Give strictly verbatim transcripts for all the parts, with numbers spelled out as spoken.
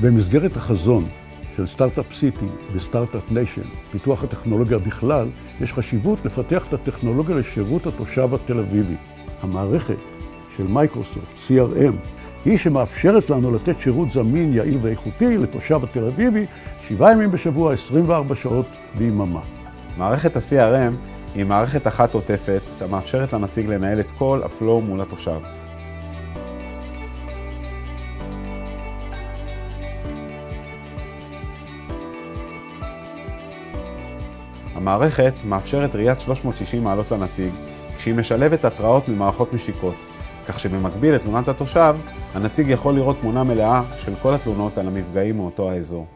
במסגרת החזון של סטארט-אפ סיטי וסטארט-אפ ניישן, פיתוח הטכנולוגיה בכלל, יש חשיבות לפתח את הטכנולוגיה לשירות התושב התל אביבי. המערכת של מייקרוסופט, סי אר אם, היא שמאפשרת לנו לתת שירות זמין, יעיל ואיכותי לתושב התל אביבי, שבעה ימים בשבוע, עשרים וארבע שעות ביממה. מערכת ה-סי אר אם היא מערכת אחת עוטפת, המאפשרת לנציג לנהל את כל הפלואו מול התושב. המערכת מאפשרת ראיית שלוש מאות ושישים מעלות לנציג, כשהיא משלבת התראות ממערכות משיקות, כך שבמקביל לתלונת התושב, הנציג יכול לראות תמונה מלאה של כל התלונות על המפגעים מאותו האזור.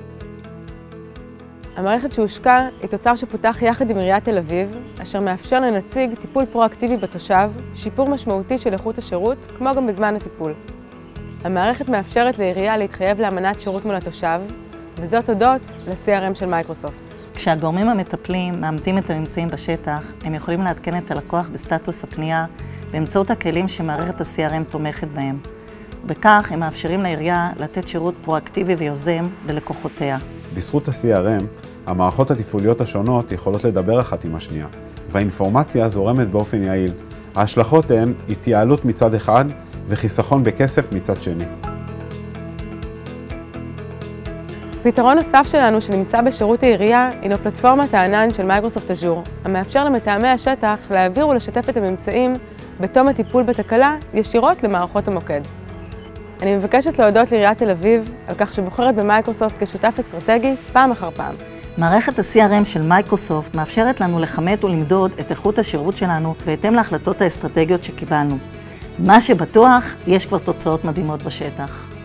המערכת שהושקה היא תוצר שפותח יחד עם עיריית תל אביב, אשר מאפשר לנציג טיפול פרואקטיבי בתושב, שיפור משמעותי של איכות השירות, כמו גם בזמן הטיפול. המערכת מאפשרת לעירייה להתחייב לאמנת שירות מול התושב, וזאת הודות ל-סי אר אם של מייקרוסופט. כשהגורמים המטפלים מאמתים את הממצאים בשטח, הם יכולים לעדכן את הלקוח בסטטוס הפנייה באמצעות הכלים שמערכת ה-סי אר אם תומכת בהם. בכך הם מאפשרים לעירייה לתת שירות פרואקטיבי ויוזם ללקוחותיה. בזכות ה-סי אר אם, המערכות התפעוליות השונות יכולות לדבר אחת עם השנייה, והאינפורמציה זורמת באופן יעיל. ההשלכות הן התייעלות מצד אחד וחיסכון בכסף מצד שני. פתרון נוסף שלנו שנמצא בשירות העירייה הינו פלטפורמת הענן של מייקרוסופט אז'ור, המאפשר למתאמי השטח להעביר ולשתף את הממצאים בתום הטיפול בתקלה ישירות למערכות המוקד. אני מבקשת להודות לעיריית תל אביב על כך שבוחרת במייקרוסופט כשותף אסטרטגי פעם אחר פעם. מערכת ה-סי אר אם של מייקרוסופט מאפשרת לנו לכמת ולמדוד את איכות השירות שלנו בהתאם להחלטות האסטרטגיות שקיבלנו. מה שבטוח, יש כבר תוצאות מדהימות בשטח.